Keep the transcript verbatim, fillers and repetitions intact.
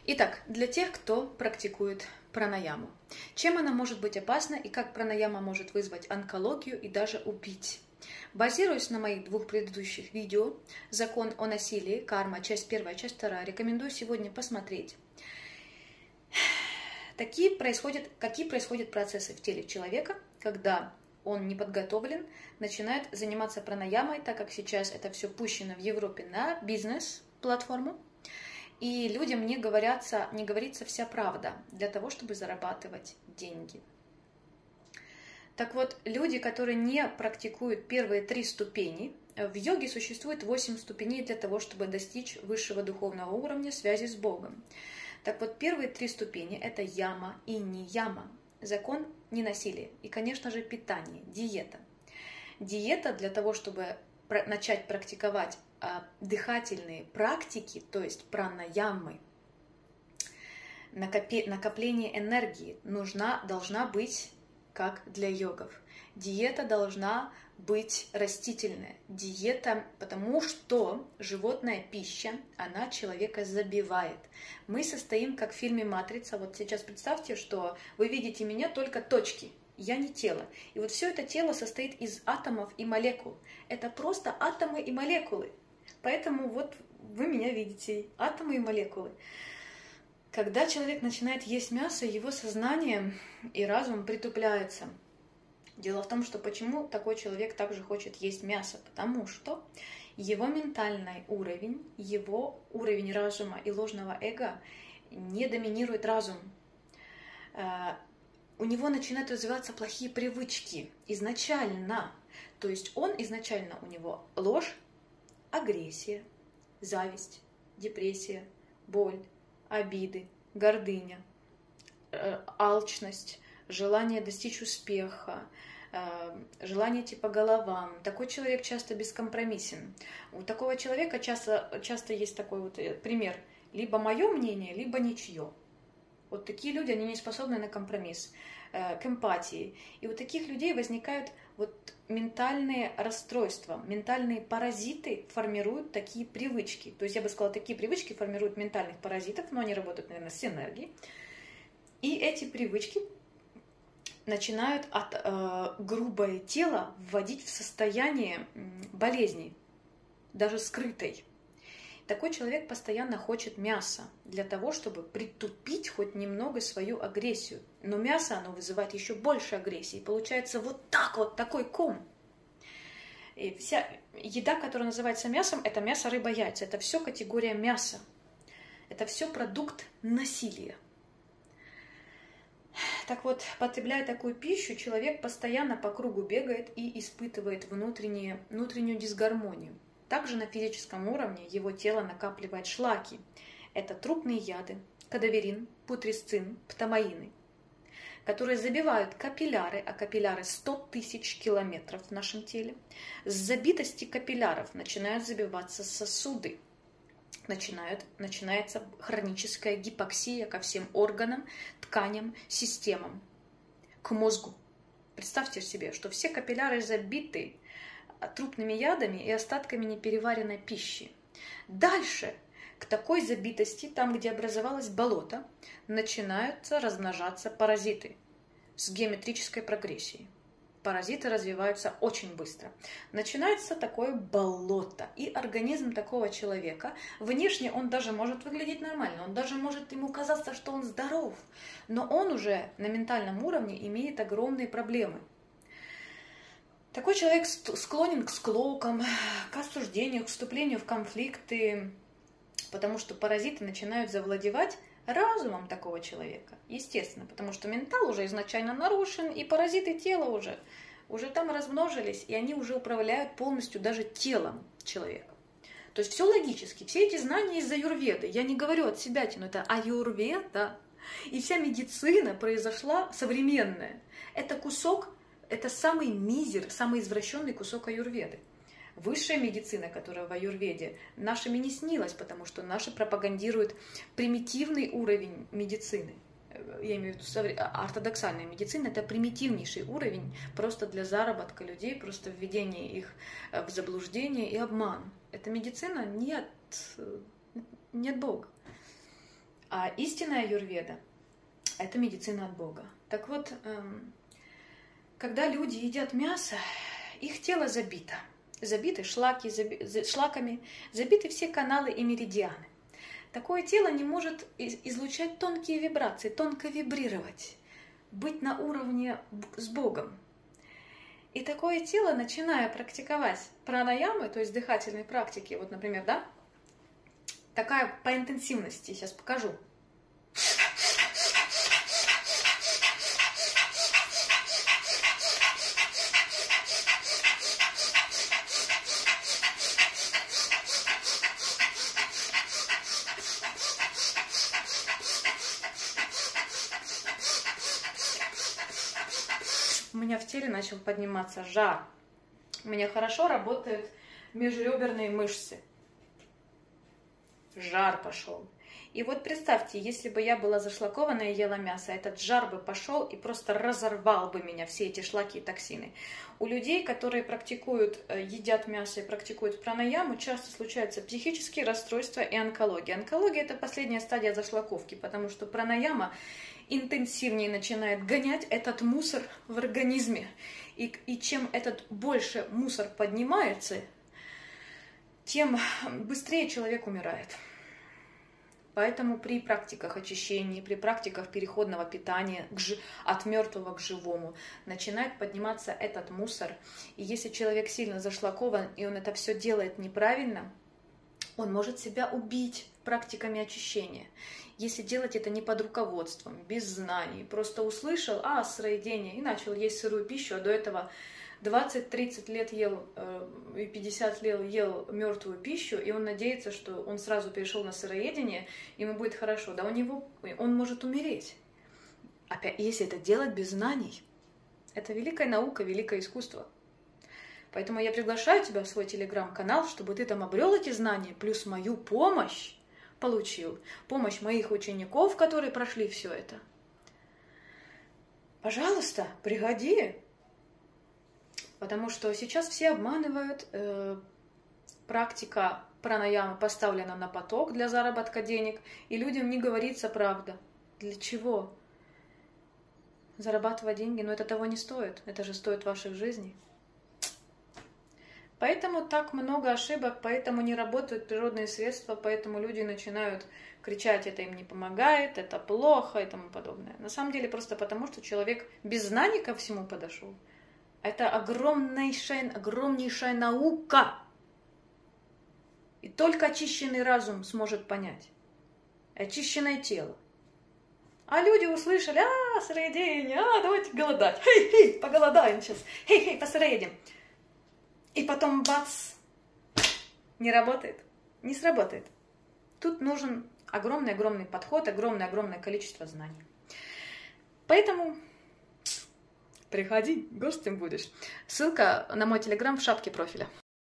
Итак, для тех, кто практикует пранаяму. Чем она может быть опасна и как пранаяма может вызвать онкологию и даже убить? Базируясь на моих двух предыдущих видео «Закон о насилии», карма, часть первая, часть вторая, рекомендую сегодня посмотреть. Такие происходят, какие происходят процессы в теле человека, когда он не подготовлен, начинает заниматься пранаямой, так как сейчас это все пущено в Европе на бизнес-платформу. И людям не, говорятся, не говорится вся правда для того, чтобы зарабатывать деньги. Так вот, люди, которые не практикуют первые три ступени, в йоге существует восемь ступеней для того, чтобы достичь высшего духовного уровня связи с Богом. Так вот, первые три ступени – это яма и нияма, закон ненасилия и, конечно же, питание, диета. Диета для того, чтобы начать практиковать дыхательные практики, то есть пранаямы, накопление энергии нужна, должна быть как для йогов. Диета должна быть растительная. Диета, потому что животная пища, она человека забивает. Мы состоим, как в фильме «Матрица». Вот сейчас представьте, что вы видите меня только точки. Я не тело. И вот все это тело состоит из атомов и молекул. Это просто атомы и молекулы. Поэтому вот вы меня видите, атомы и молекулы. Когда человек начинает есть мясо, его сознание и разум притупляются. Дело в том, что почему такой человек также хочет есть мясо? Потому что его ментальный уровень, его уровень разума и ложного эго не доминирует разум. У него начинают развиваться плохие привычки изначально. То есть он изначально, у него ложь, агрессия, зависть, депрессия, боль, обиды, гордыня, алчность, желание достичь успеха, желание идти по головам. Такой человек часто бескомпромиссен. У такого человека часто, часто есть такой вот пример. Либо мое мнение, либо ничье. Вот такие люди, они не способны на компромисс, к эмпатии. И у таких людей возникают вот ментальные расстройства, ментальные паразиты формируют такие привычки. То есть я бы сказала, такие привычки формируют ментальных паразитов, но они работают, наверное, с энергией. И эти привычки начинают от э, грубое тело вводить в состояние болезни, даже скрытой. Такой человек постоянно хочет мяса для того, чтобы притупить хоть немного свою агрессию. Но мясо, оно вызывает еще больше агрессии. Получается вот так вот, такой ком. И вся еда, которая называется мясом, это мясо, рыба, яйца. Это все категория мяса. Это все продукт насилия. Так вот, потребляя такую пищу, человек постоянно по кругу бегает и испытывает внутреннюю дисгармонию. Также на физическом уровне его тело накапливает шлаки. Это трупные яды, кадаверин, путрисцин, птамаины, которые забивают капилляры, а капилляры сто тысяч километров в нашем теле. С забитости капилляров начинают забиваться сосуды. Начинают, начинается хроническая гипоксия ко всем органам, тканям, системам, к мозгу. Представьте себе, что все капилляры забиты трупными ядами и остатками непереваренной пищи. Дальше к такой забитости, там, где образовалось болото, начинают размножаться паразиты с геометрической прогрессией. Паразиты развиваются очень быстро. Начинается такое болото, и организм такого человека, внешне он даже может выглядеть нормально, он даже может ему казаться, что он здоров, но он уже на ментальном уровне имеет огромные проблемы. Такой человек склонен к склокам, к осуждению, к вступлению в конфликты, потому что паразиты начинают завладевать разумом такого человека. Естественно, потому что ментал уже изначально нарушен, и паразиты тела уже, уже там размножились, и они уже управляют полностью даже телом человека. То есть все логически, все эти знания из аюрведы. Я не говорю от себя, но это аюрведа. И вся медицина произошла современная. Это кусок, это самый мизер, самый извращенный кусок аюрведы. Высшая медицина, которая в аюрведе, нашими не снилась, потому что наши пропагандируют примитивный уровень медицины. Я имею в виду ортодоксальная медицина, это примитивнейший уровень просто для заработка людей, просто введения их в заблуждение и обман. Это медицина нет, нет Бога. А истинная аюрведа – это медицина от Бога. Так вот, когда люди едят мясо, их тело забито. Забиты шлаки, заби, шлаками, забиты все каналы и меридианы. Такое тело не может излучать тонкие вибрации, тонко вибрировать, быть на уровне с Богом. И такое тело, начиная практиковать пранаямы, то есть дыхательные практики, вот, например, да, такая по интенсивности, сейчас покажу. У меня в теле начал подниматься жар. У меня хорошо работают межреберные мышцы. Жар пошел. И вот представьте, если бы я была зашлакована и ела мясо, этот жар бы пошел и просто разорвал бы меня, все эти шлаки и токсины. У людей, которые практикуют, едят мясо и практикуют пранаяму, часто случаются психические расстройства и онкология. Онкология – это последняя стадия зашлаковки, потому что пранаяма интенсивнее начинает гонять этот мусор в организме. И, и чем этот больше мусор поднимается, тем быстрее человек умирает. Поэтому при практиках очищения, при практиках переходного питания к ж... от мертвого к живому начинает подниматься этот мусор. И если человек сильно зашлакован, и он это все делает неправильно, он может себя убить практиками очищения. Если делать это не под руководством, без знаний, просто услышал, а, сыроедение, и начал есть сырую пищу, а до этого двадцать-тридцать лет ел и пятьдесят лет ел мертвую пищу, и он надеется, что он сразу перешел на сыроедение, ему будет хорошо. Да у него, он может умереть. Опять, если это делать без знаний, это великая наука, великое искусство. Поэтому я приглашаю тебя в свой телеграм-канал, чтобы ты там обрел эти знания, плюс мою помощь получил, помощь моих учеников, которые прошли все это. Пожалуйста, приходи. Потому что сейчас все обманывают, э, практика пранаямы поставлена на поток для заработка денег, и людям не говорится правда. Для чего? Зарабатывать деньги, но это того не стоит, это же стоит ваших жизней. Поэтому так много ошибок, поэтому не работают природные средства, поэтому люди начинают кричать, это им не помогает, это плохо и тому подобное. На самом деле просто потому, что человек без знаний ко всему подошел. Это огромнейшая, огромнейшая наука. И только очищенный разум сможет понять. Очищенное тело. А люди услышали, а, сыроедение, а, давайте голодать. Хей-хей, поголодаем сейчас. Хей-хей, посыроедем. И потом бац, не работает, не сработает. Тут нужен огромный-огромный подход, огромное-огромное количество знаний. Поэтому приходи, гостем будешь. Ссылка на мой телеграм в шапке профиля.